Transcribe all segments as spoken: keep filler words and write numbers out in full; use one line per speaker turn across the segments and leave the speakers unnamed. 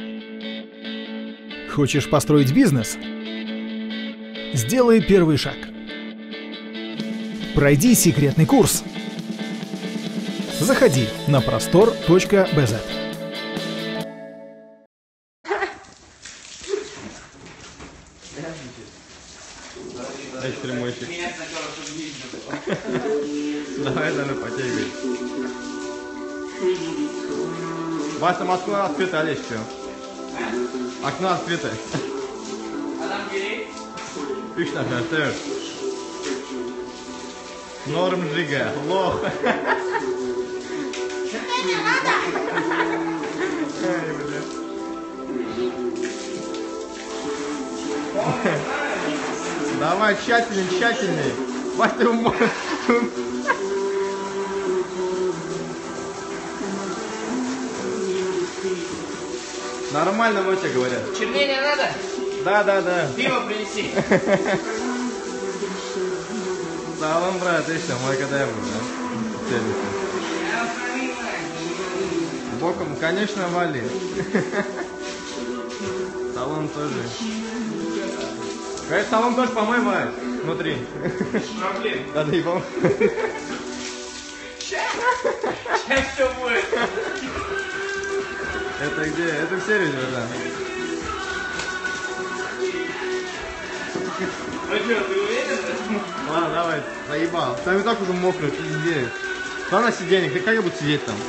Хочешь построить бизнес? Сделай первый шаг. Пройди секретный курс. Заходи на простор точка би зет.
Давай, давай, потягивай. Вась, там окно открыто, Олег, что? Окно открыто. Üç nefer, dört. Norm Riga, loh. Давай, тщательней, тщательней. Вась, ты ум... Нормально, Мотя, говорят.
Чернение надо?
Да, да, да.
Пиво принеси.
Салон, брат, ты что, мой когда я был, да? Боком, конечно, вали. Салон тоже. Говорит, салон тоже помой, Вась, внутри.
Проблем.
Да, да и помой.
Сейчас все будет.
Это где? Это в сервисе, да.
Ну что, ты уверен?
Ладно, давай, заебал. Там и так уже мокро, пиздец. Главное сиденье, ты как я буду сидеть там?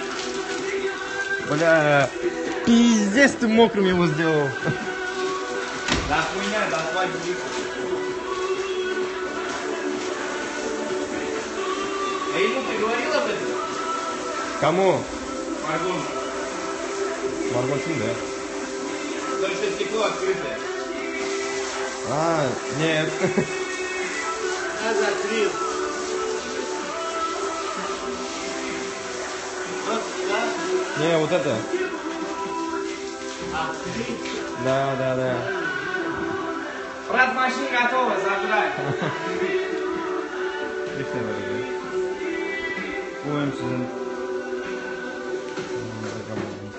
Бля, пиздец ты мокрым его сделал.
Да хуйня, да свадьбы. А ему ты говорил об этом?
Кому?
Маргон.
Маргон Син, да?
Только что стекло открытое.
А, нет.
Я закрыл. Вот, да?
Не, вот это.
Открыть.
Да, да, да.
Брат, машина готова, забрать.
Ой,